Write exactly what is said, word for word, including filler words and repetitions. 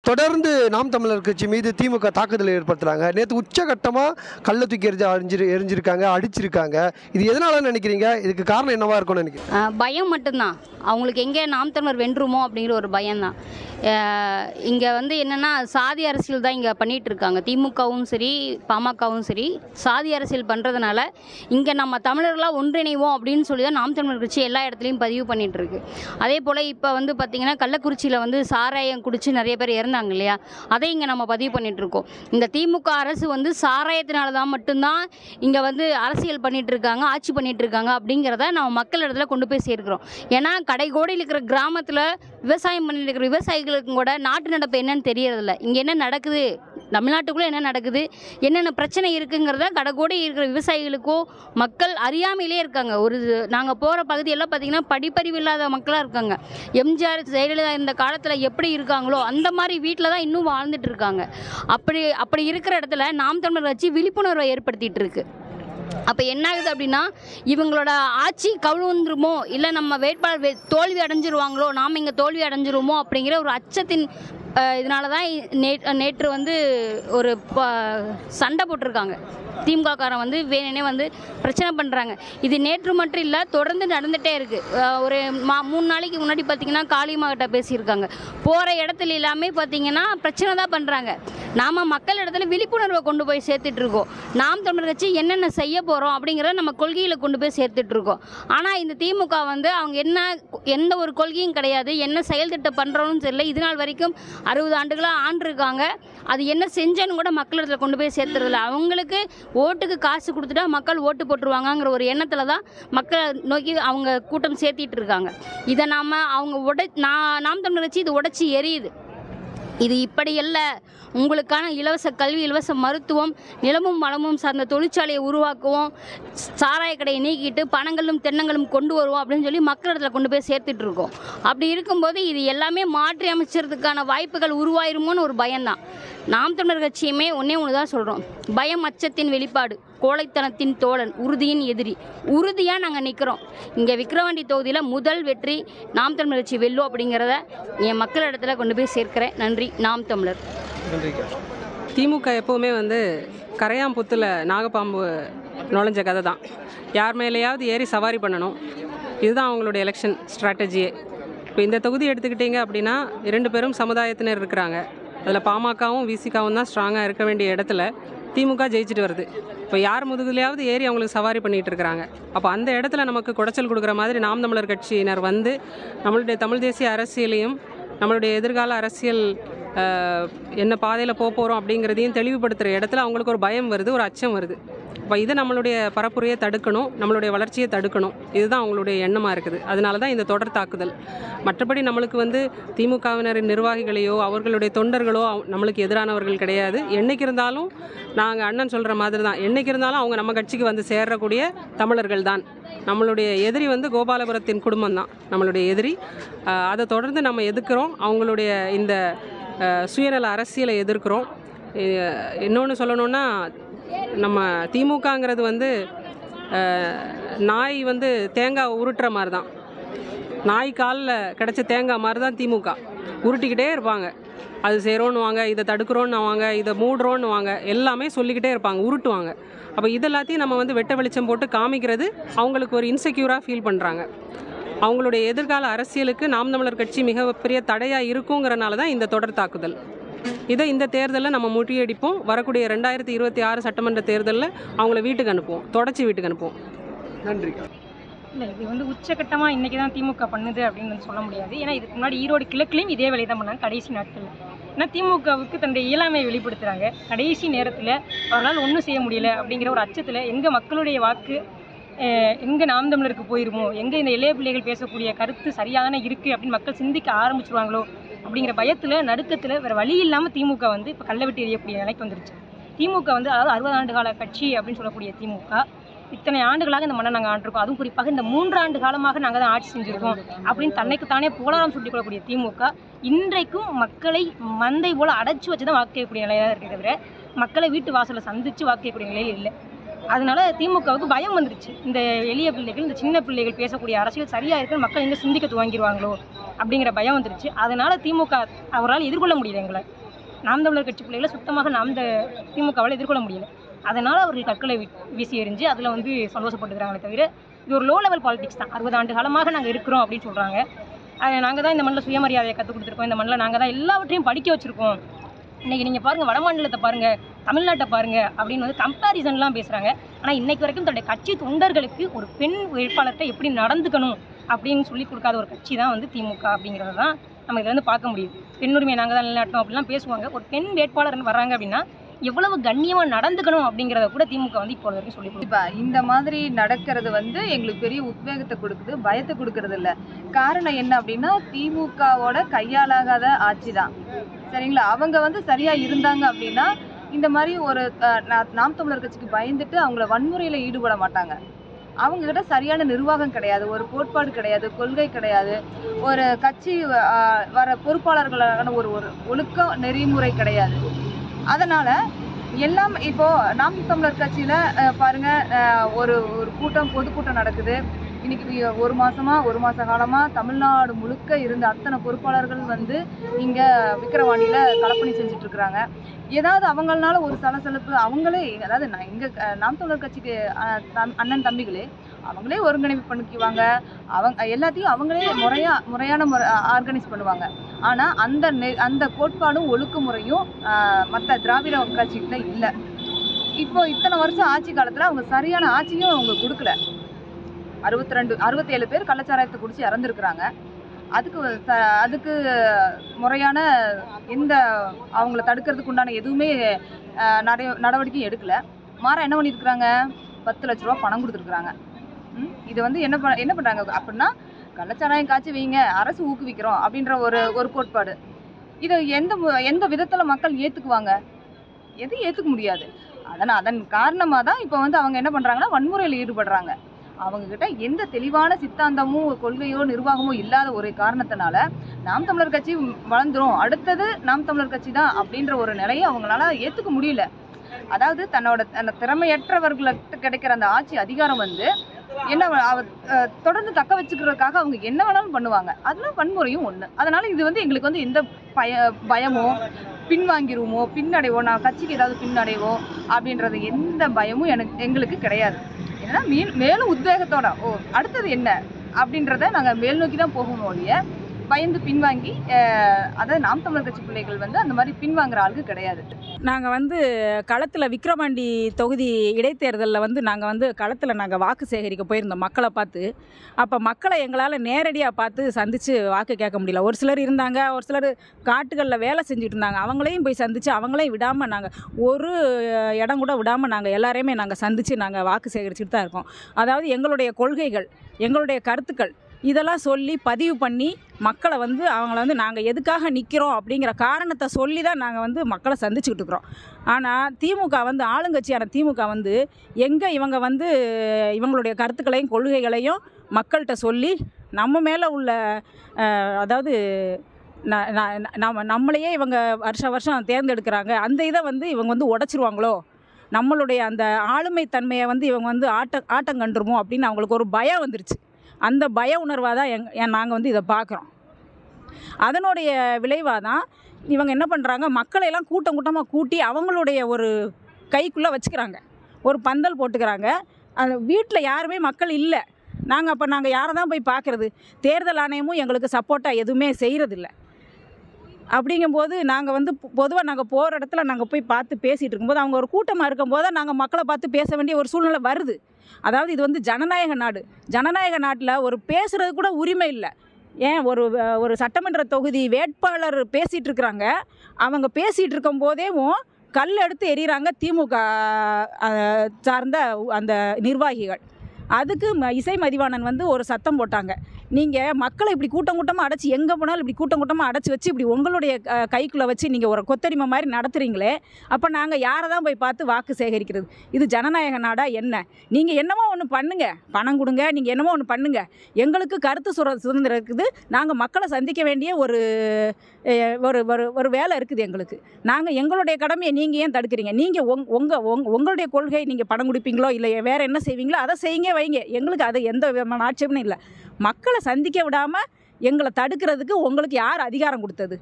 தொடர்ந்து நாம் தமிழர் கட்சி மீது திமுக தாக்குதலை ஏற்படுத்துறாங்க. நேற்று உச்சகட்டமாக கள்ள தூக்கி எரிஞ்சு அழிஞ்சிரு எரிஞ்சிருக்காங்க அடிச்சிருக்காங்க. இது எதனால நினைக்கிறீங்க? இதுக்கு காரணம் என்னவா இருக்கும்னு நினைக்கிறீங்க? பயம் மட்டும்தான். அவங்களுக்கு எங்கே நாம் தமிழர் வென்றுமோ அப்படிங்கிற ஒரு பயம்தான். இங்கே வந்து என்னென்னா சாதி அரசியல் தான் இங்கே பண்ணிகிட்டு இருக்காங்க. திமுகவும் சரி பாமகவும் சரி சாதி அரசியல் பண்ணுறதுனால இங்கே நம்ம தமிழர்களாக ஒன்றிணைவோம் அப்படின்னு சொல்லி தான் நாம் தமிழர் கட்சி எல்லா இடத்துலையும் பதிவு பண்ணிகிட்டு இருக்கு. அதே போல் இப்போ வந்து பார்த்திங்கன்னா கள்ளக்குறிச்சியில் வந்து சாராயம் குடித்து நிறைய பேர் இறந்தாங்க இல்லையா, அதை இங்கே நம்ம பதிவு பண்ணிகிட்ருக்கோம். இந்த திமுக அரசு வந்து சாராயத்தினால தான் மட்டும்தான் இங்கே வந்து அரசியல் பண்ணிகிட்டு இருக்காங்க, ஆட்சி பண்ணிகிட்டு இருக்காங்க அப்படிங்கிறத நம்ம மக்கள் இடத்துல கொண்டு போய் சேர்க்கிறோம். ஏன்னா கடைகோடியில் இருக்கிற கிராமத்தில் விவசாயம் பண்ணிட்டு இருக்கிற விவசாயிகளுக்கும் கூட நாட்டு நடப்பு என்னன்னு தெரியறதில்ல. இங்கே என்ன நடக்குது, தமிழ்நாட்டுக்குள்ளே என்ன நடக்குது, என்னென்ன பிரச்சனை இருக்குங்கிறத கடைகோடி இருக்கிற விவசாயிகளுக்கோ மக்கள் அறியாமையிலே இருக்காங்க. ஒரு நாங்கள் போகிற பகுதியெல்லாம் பார்த்திங்கன்னா படிப்பறிவு இல்லாத மக்களாக இருக்காங்க. எம்ஜிஆர் ஜெயலலிதா இந்த காலத்தில் எப்படி இருக்காங்களோ அந்த மாதிரி வீட்டில் தான் இன்னும் வாழ்ந்துட்டு இருக்காங்க. அப்படி அப்படி இருக்கிற இடத்துல நாம் தமிழர் கட்சி விழிப்புணர்வை ஏற்படுத்திகிட்டு இருக்கு. அப்போ என்ன ஆகுது அப்படின்னா, இவங்களோட ஆட்சி கவுந்துருமோ இல்லை நம்ம வேட்பாளர் தோல்வி அடைஞ்சிருவாங்களோ, நாம் இங்கே தோல்வி அடைஞ்சிருமோ அப்படிங்கிற ஒரு அச்சத்தின் இதனால தான் நே நேற்று வந்து ஒரு சண்டை போட்டிருக்காங்க. திமுககாரன் வந்து வேணுனே வந்து பிரச்சனை பண்ணுறாங்க. இது நேற்று மட்டும் இல்லை, தொடர்ந்து நடந்துகிட்டே இருக்குது. ஒரு மா மூணு நாளைக்கு முன்னாடி பார்த்திங்கன்னா காளியம்மாகிட்ட பேசியிருக்காங்க. போகிற இடத்துல எல்லாமே பார்த்திங்கன்னா பிரச்சனை தான் பண்ணுறாங்க. நாம் மக்கள் இடத்துல விழிப்புணர்வை கொண்டு போய் சேர்த்துட்ருக்கோம். நாம் தமிழர் கட்சி என்னென்ன செய்ய போகிறோம் அப்படிங்கிறத நம்ம கொள்கையில் கொண்டு போய் சேர்த்துட்ருக்கோம். ஆனால் இந்த திமுக வந்து அவங்க என்ன எந்த ஒரு கொள்கையும் கிடையாது, என்ன செயல் திட்டம் பண்ணுறோன்னு தெரியல. இது நாள் வரைக்கும் அறுபது ஆண்டுகளாக ஆண்டிருக்காங்க. அது என்ன செஞ்சேன்னு கூட மக்கள் இடத்துல கொண்டு போய் சேர்த்துறதில்ல. அவங்களுக்கு ஓட்டுக்கு காசு கொடுத்துட்டா மக்கள் ஓட்டு போட்டுருவாங்கங்கிற ஒரு எண்ணத்தில் தான் மக்களை நோக்கி அவங்க கூட்டம் சேர்த்திட்டு இருக்காங்க. இதை நாம் அவங்க உடை நான் நாம் தமிழர் கட்சி இது உடைச்சி எரியுது. இது இப்படி அல்ல, உங்களுக்கான இலவச கல்வி, இலவச மருத்துவம், நிலமும் வளமும் சார்ந்த தொழிற்சாலையை உருவாக்குவோம், சாராய கடையை நீக்கிட்டு பணங்களும் தென்னங்களும் கொண்டு வருவோம் அப்படின்னு சொல்லி மக்களிடத்தில் கொண்டு போய் சேர்த்துட்டு இருக்கோம். அப்படி இருக்கும்போது இது எல்லாமே மாற்றி அமைச்சறதுக்கான வாய்ப்புகள் உருவாயிருமோன்னு ஒரு பயம்தான். நாம் தமிழர் கட்சியுமே ஒன்றே ஒன்று தான் சொல்கிறோம், பயம் அச்சத்தின் வெளிப்பாடு, கோழைத்தனத்தின் தோழன், உறுதியின் எதிரி. உறுதியாக நாங்கள் நிற்கிறோம். இங்கே விக்கிரவாண்டி தொகுதியில் முதல் வெற்றி நாம் தமிழர் கட்சி வெல்லும் அப்படிங்கிறத என் மக்கள் இடத்துல கொண்டு போய் சேர்க்கிறேன். நன்றி. நாம் தமிழர். திமுக எப்போவுமே வந்து கரையாம்புத்தில் நாகப்பாம்பு நுழைஞ்ச கதை தான். யார் மேலேயாவது ஏறி சவாரி பண்ணணும், இதுதான் அவங்களுடைய எலெக்ஷன் ஸ்ட்ராட்டஜியே. இப்போ இந்த தொகுதி எடுத்துக்கிட்டிங்க அப்படின்னா இரண்டு பேரும் சமுதாயத்தினர் இருக்கிறாங்க. அதில் பாமகவும் விசிகாவும் தான் ஸ்ட்ராங்காக இருக்க வேண்டிய இடத்துல திமுக ஜெயிச்சுட்டு வருது. இப்போ யார் முதுகுலையாவது ஏறி அவங்களுக்கு சவாரி பண்ணிகிட்டு இருக்கிறாங்க. அப்போ அந்த இடத்துல நமக்கு குடைச்சல் கொடுக்குற மாதிரி நாம் தமிழர் கட்சியினர் வந்து நம்மளுடைய தமிழ் தேசிய அரசியலையும் நம்மளுடைய எதிர்கால அரசியல் என்ன பாதையில் போக போகிறோம் அப்படிங்கிறதையும் தெளிவுபடுத்துகிற இடத்துல அவங்களுக்கு ஒரு பயம் வருது, ஒரு அச்சம் வருது. இப்போ இதை நம்மளுடைய பரப்புரையை தடுக்கணும், நம்மளுடைய வளர்ச்சியை தடுக்கணும், இதுதான் அவங்களுடைய எண்ணமாக இருக்குது. அதனால தான் இந்த தொடர் தாக்குதல். மற்றபடி நம்மளுக்கு வந்து திமுகவினரின் நிர்வாகிகளையோ அவர்களுடைய தொண்டர்களோ நம்மளுக்கு எதிரானவர்கள் கிடையாது. என்றைக்கு இருந்தாலும் நாங்கள் அண்ணன் சொல்கிற மாதிரி தான், என்றைக்கு இருந்தாலும் அவங்க நம்ம கட்சிக்கு வந்து சேரக்கூடிய தமிழர்கள் தான். நம்மளுடைய எதிரி வந்து கோபாலபுரத்தின் குடும்பம் தான் நம்மளுடைய எதிரி. அதை தொடர்ந்து நம்ம எதிர்க்கிறோம். அவங்களுடைய இந்த சுயநல அரசியலை எதிர்க்கிறோம். இன்னொன்று சொல்லணுன்னா, நம்ம திமுகங்கிறது வந்து நாய் வந்து தேங்காய் உருட்டுற மாதிரி தான். நாய் காலில் கிடச்ச தேங்காய் மாதிரி தான் திமுக. உருட்டிக்கிட்டே இருப்பாங்க. அது செய்கிறோன்னு வாங்க, இதை தடுக்கிறோன்னு வாங்க, இதை மூடுறோன்னு வாங்க, எல்லாமே சொல்லிக்கிட்டே இருப்பாங்க, உருட்டுவாங்க. அப்போ இதெல்லாத்தையும் நம்ம வந்து வெட்ட வெளிச்சம் போட்டு காமிக்கிறது அவங்களுக்கு ஒரு இன்செக்யூராக ஃபீல் பண்ணுறாங்க. அவங்களுடைய எதிர்கால அரசியலுக்கு நாம் தமிழர் கட்சி மிகப்பெரிய தடையாக இருக்குங்கிறனால தான் இந்த தொடர் தாக்குதல். இதை இந்த தேர்தலில் நம்ம முறியடிப்போம். வரக்கூடிய ரெண்டாயிரத்தி இருபத்தி ஆறு சட்டமன்ற தேர்தலில் அவங்கள வீட்டுக்கு அனுப்புவோம், தொடச்சி வீட்டுக்கு அனுப்புவோம். நன்றி. இல்லை, இது வந்து உச்சகட்டமாக இன்றைக்கி தான் திமுக பண்ணுது அப்படின்னு வந்து சொல்ல முடியாது. ஏன்னா இதுக்கு முன்னாடி ஈரோடு கிழக்குலையும் இதே வேலையை தான் பண்ணாங்க கடைசி நாட்களில். ஏன்னா திமுகவுக்கு தன்னுடைய இயலாமையை வெளிப்படுத்துகிறாங்க. கடைசி நேரத்தில் அவர்களால் ஒன்றும் செய்ய முடியல அப்படிங்கிற ஒரு அச்சத்தில் எங்கள் மக்களுடைய வாக்கு எங்கே நாம் தமிழருக்கு போயிருமோ, எங்கே இந்த இளைய பிள்ளைகள் பேசக்கூடிய கருத்து சரியான இருக்குது அப்படின்னு மக்கள் சிந்திக்க ஆரம்பிச்சிருவாங்களோ அப்படிங்கிற பயத்தில் நடுக்கத்தில் வேறு வழி இல்லாமல் திமுக வந்து இப்போ கள்ள வெட்டி எறியக்கூடிய நிலைக்கு வந்துருச்சு. திமுக வந்து அதாவது அறுபது ஆண்டு கால கட்சி அப்படின்னு சொல்லக்கூடிய திமுக இத்தனை ஆண்டுகளாக இந்த மண்ணை நாங்கள் ஆண்டிருக்கோம், அதுவும் குறிப்பாக இந்த மூன்றாண்டு காலமாக நாங்கள் தான் ஆட்சி செஞ்சுருக்கோம் அப்படின்னு தன்னைக்கு தானே புகழாரம் சுட்டிக் கொள்ளக்கூடிய திமுக இன்றைக்கும் மக்களை மந்தை போல் அடைச்சி வச்சு தான் வாக்கக்கூடிய நிலையாக இருக்கிறத தவிர மக்களை வீட்டு வாசலில் சந்தித்து வாக்கக்கூடிய நிலையில் இல்லை. அதனால திமுகவுக்கு பயம் வந்துருச்சு. இந்த எளிய பிள்ளைகள், இந்த சின்ன பிள்ளைகள் பேசக்கூடிய அரசியல் சரியாக இருக்குன்னு மக்கள் எங்கே சிந்திக்க துவங்கிடுவாங்களோ அப்படிங்கிற பயம் வந்துருச்சு. அதனால் திமுக அவரால் எதிர்கொள்ள முடியல. எங்களை நாம் தமிழர் கட்சி பிள்ளைகளை சுத்தமாக நாம் இந்த திமுகவால் எதிர்கொள்ள முடியல. அதனால் அவர்கள் கற்களை வீசி எறிஞ்சு அதில் வந்து சந்தோஷப்பட்டுக்கிறாங்களே தவிர இது ஒரு லோ லெவல் பாலிடிக்ஸ் தான். அறுபது ஆண்டு காலமாக நாங்கள் இருக்கிறோம் அப்படின்னு சொல்கிறாங்க. நாங்கள் தான் இந்த மண்ணில் சுயமரியாதையை கற்றுக் கொடுத்துருக்கோம், இந்த மண்ணில் நாங்கள் தான் எல்லாவற்றையும் படிக்க வச்சுருக்கோம். இன்றைக்கி நீங்கள் பாருங்கள், வட மாநிலத்தை பாருங்கள், தமிழ்நாட்டை பாருங்கள் அப்படின்னு வந்து கம்பேரிசன்லாம் பேசுகிறாங்க. ஆனால் இன்றைக்கு வரைக்கும் தன்னுடைய கட்சி தொண்டர்களுக்கு ஒரு பெண் வேட்பாளர்கிட்ட எப்படி நடந்துக்கணும் அப்படின்னு சொல்லி கொடுக்காத ஒரு கட்சி தான் வந்து திமுக அப்படிங்கிறது தான் நம்ம இதில் வந்து பார்க்க முடியுது. பெண்ணுரிமையை நாங்கள் தான் நிலைநாட்டோம் அப்படிலாம் பேசுவாங்க. ஒரு பெண் வேட்பாளர் வர்றாங்க அப்படின்னா எவ்வளவு கண்ணியமாக நடந்துக்கணும் அப்படிங்கிறத கூட திமுக வந்து இப்போ வரைக்கும் சொல்லி கொடுப்பா. இந்த மாதிரி நடக்கிறது வந்து எங்களுக்கு பெரிய உத்வேகத்தை கொடுக்குது, பயத்தை கொடுக்கறது இல்லை. காரணம் என்ன அப்படின்னா திமுகவோட கையாளாகாத ஆட்சி தான். சரிங்களா? அவங்க வந்து சரியாக இருந்தாங்க அப்படின்னா இந்த மாதிரி ஒரு நாம் தமிழர் கட்சிக்கு பயந்துட்டு அவங்கள வன்முறையில் ஈடுபட மாட்டாங்க. அவங்கக்கிட்ட சரியான நிர்வாகம் கிடையாது, ஒரு கோட்பாடு கிடையாது, கொள்கை கிடையாது, ஒரு கட்சி வர பொறுப்பாளர்களான ஒரு ஒரு ஒழுக்க நெறிமுறை கிடையாது. அதனால் எல்லாம் இப்போது நாம் தமிழர் கட்சியில் பாருங்கள், ஒரு ஒரு கூட்டம் பொதுக்கூட்டம் நடக்குது. இன்றைக்கி ஒரு மாதமாக ஒரு மாத காலமாக தமிழ்நாடு முழுக்க இருந்த அத்தனை பொறுப்பாளர்கள் வந்து இங்கே விக்கிரவாண்டியில் களப்பணி செஞ்சிட்ருக்குறாங்க. ஏதாவது அவங்களால ஒரு சலசலப்பு அவங்களே, அதாவது நான் இங்கே நாம் தமிழர் கட்சிக்கு அண்ணன் தம்பிகளே அவங்களே ஒருங்கிணைப்பு பண்ணிக்குவாங்க. அவங்க எல்லாத்தையும் அவங்களே முறையாக முறையான முறை ஆர்கனைஸ் பண்ணுவாங்க. ஆனால் அந்த நெ அந்த கோட்பாடும் ஒழுக்குமுறையும் மற்ற திராவிட கட்சிக்கிட்ட இல்லை. இப்போ இத்தனை வருஷம் ஆட்சி காலத்தில் அவங்க சரியான ஆட்சியும் அவங்க கொடுக்கல. அறுபத்தி ரெண்டு அறுபத்தி ஏழு பேர் கள்ளச்சாராயத்தை குடிச்சு இறந்துருக்குறாங்க. அதுக்கு அதுக்கு முறையான எந்த அவங்கள தடுக்கிறதுக்கு உண்டான எதுவுமே நடை நடவடிக்கையும் எடுக்கலை. மாற என்ன பண்ணியிருக்கிறாங்க, பத்து லட்ச ரூபா பணம் கொடுத்துருக்குறாங்க. இது வந்து என்ன ப என்ன பண்ணுறாங்க அப்படின்னா, கள்ளச்சாராயம் காய்ச்சி வைங்க, அரசு ஊக்குவிக்கிறோம் அப்படின்ற ஒரு ஒரு கோட்பாடு. இதை எந்த எந்த விதத்தில் மக்கள் ஏற்றுக்குவாங்க? எதுவும் ஏற்றுக்க முடியாது. அதனால் அதன் காரணமாக தான் இப்போ வந்து அவங்க என்ன பண்ணுறாங்கன்னா வன்முறையில் ஈடுபடுறாங்க. அவங்கக்கிட்ட எந்த தெளிவான சித்தாந்தமும் கொள்கையோ நிர்வாகமோ இல்லாத ஒரு காரணத்தினால நாம் தமிழர் கட்சி வளர்ந்துரும், அடுத்தது நாம் தமிழர் கட்சி தான் அப்படின்ற ஒரு நிலையை அவங்களால ஏற்றுக்க முடியல. அதாவது தன்னோட அந்த திறமையற்றவர்களுக்கு கிடைக்கிற அந்த ஆட்சி அதிகாரம் வந்து என்ன தொடர்ந்து தக்க வச்சுக்கிறதுக்காக அவங்க என்ன வேணாலும் பண்ணுவாங்க. அதெல்லாம் வன்முறையும் ஒன்று. அதனால் இது வந்து எங்களுக்கு வந்து எந்த பய பயமோ பின்வாங்கிடுவோமோ பின்னடைவோ நான் கட்சிக்கு ஏதாவது பின்னடைவோ அப்படின்றது எந்த பயமும் எனக்கு எங்களுக்கு கிடையாது. ஏன்னா மீன் மேலும் உத்வேகத்தோட ஓ அடுத்தது என்ன அப்படின்றத நாங்கள் மேல் நோக்கி தான் போகணும் ஒழிய பயந்து பின்வாங்கி, அதாவது நாம் தமிழர் கட்சி பிள்ளைகள் வந்து அந்த மாதிரி பின்வாங்குற ஆளுக்கு கிடையாது. நாங்கள் வந்து களத்தில் விக்கிரவாண்டி தொகுதி இடைத்தேர்தலில் வந்து நாங்கள் வந்து களத்தில் நாங்கள் வாக்கு சேகரிக்க போயிருந்தோம் மக்களை பார்த்து. அப்போ மக்களை எங்களால் நேரடியாக பார்த்து சந்தித்து வாக்கு கேட்க முடியல. ஒரு சிலர் இருந்தாங்க, ஒரு சிலர் காட்டுகளில் வேலை செஞ்சுட்டு இருந்தாங்க. அவங்களையும் போய் சந்தித்து அவங்களையும் விடாமல் நாங்கள் ஒரு இடம் கூட விடாமல் நாங்கள் எல்லாரையுமே நாங்கள் சந்தித்து நாங்கள் வாக்கு சேகரிச்சுட்டு தான் இருக்கோம். அதாவது எங்களுடைய கொள்கைகள், எங்களுடைய கருத்துக்கள் இதெல்லாம் சொல்லி பதிவு பண்ணி மக்களை வந்து அவங்கள வந்து நாங்கள் எதுக்காக நிற்கிறோம் அப்படிங்கிற காரணத்தை சொல்லி தான் நாங்கள் வந்து மக்களை சந்திச்சுக்கிட்டு இருக்கிறோம். ஆனால் திமுக வந்து ஆளுங்கட்சியான திமுக வந்து எங்கே இவங்க வந்து இவங்களுடைய கருத்துக்களையும் கொள்கைகளையும் மக்கள்கிட்ட சொல்லி நம்ம மேலே உள்ள அதாவது நம்ம நம்மளையே இவங்க வருஷ வருஷம் தேர்ந்தெடுக்கிறாங்க, அந்த இதை வந்து இவங்க வந்து உடச்சிருவாங்களோ, நம்மளுடைய அந்த ஆளுமை தன்மையை வந்து இவங்க வந்து ஆட்ட ஆட்டம் கண்டுருமோ அப்படின்னு அவங்களுக்கு ஒரு பயம் வந்துருச்சு. அந்த பய உணர்வாக தான் எங் நாங்கள் வந்து இதை பார்க்குறோம். அதனுடைய விளைவாக தான் இவங்க என்ன பண்ணுறாங்க, மக்களையெல்லாம் கூட்டம் கூட்டமாக கூட்டி அவங்களுடைய ஒரு கைக்குள்ளே வச்சுக்கிறாங்க, ஒரு பந்தல் போட்டுக்கிறாங்க. அந்த வீட்டில் யாருமே மக்கள் இல்லை. நாங்கள் அப்போ நாங்கள் யாரை தான் போய் பார்க்குறது? தேர்தல் ஆணையமும் எங்களுக்கு சப்போர்ட்டாக எதுவுமே செய்கிறதில்ல. அப்படிங்கும்போது நாங்கள் வந்து பொதுவாக நாங்கள் போகிற இடத்துல நாங்கள் போய் பார்த்து பேசிகிட்டு இருக்கும்போது அவங்க ஒரு கூட்டமாக இருக்கும்போது தான் நாங்கள் மக்களை பார்த்து பேச வேண்டிய ஒரு சூழ்நிலை வருது. அதாவது இது வந்து ஜனநாயக நாடு. ஜனநாயக நாட்டில் ஒரு பேசுகிறது கூட உரிமை இல்லை. ஏன் ஒரு ஒரு சட்டமன்ற தொகுதி வேட்பாளர் பேசிகிட்டு இருக்கிறாங்க, அவங்க பேசிகிட்டு இருக்கும்போதேவும் கல் எடுத்து எறிகிறாங்க திமுக சார்ந்த அந்த நிர்வாகிகள். அதுக்கு இசை மதிவாணன் வந்து ஒரு சத்தம் போட்டாங்க, நீங்கள் மக்களை இப்படி கூட்டம் கூட்டமாக அடைச்சி எங்கே போனாலும் இப்படி கூட்டம் கூட்டமாக அடைச்சி வச்சு இப்படி உங்களுடைய அஹ், கைக்குள்ளே வச்சு நீங்கள் ஒரு கொத்தடிமை மாதிரி நடத்துகிறீங்களே, அப்போ நாங்கள் யாரை தான் போய் பார்த்து வாக்கு சேகரிக்கிறது? இது ஜனநாயக நாடா என்ன? நீங்கள் என்னமோ ஒன்று பண்ணுங்கள், பணம் கொடுங்க, நீங்கள் என்னமோ ஒன்று பண்ணுங்கள். எங்களுக்கு கருத்து சுர சுதந்திரம் இருக்குது. நாங்கள் மக்களை சந்திக்க வேண்டிய ஒரு அஹ், ஒரு ஒரு ஒரு வேலை இருக்குது எங்களுக்கு. நாங்கள் எங்களுடைய கடமையை நீங்கள் ஏன் தடுக்கிறீங்க? நீங்கள் உங் உங்கள் உங் உங்களுடைய கொள்கை நீங்கள் பணம் கொடுப்பீங்களோ இல்லை வேறு என்ன செய்வீங்களோ அதை செய்யுங்க, வைங்க. எங்களுக்கு அது எந்த விதமான ஆட்சேபனும் இல்லை. மக்களை சந்திக்க விடாமல் எங்களை தடுக்கிறதுக்கு உங்களுக்கு யார் அதிகாரம் கொடுத்தது?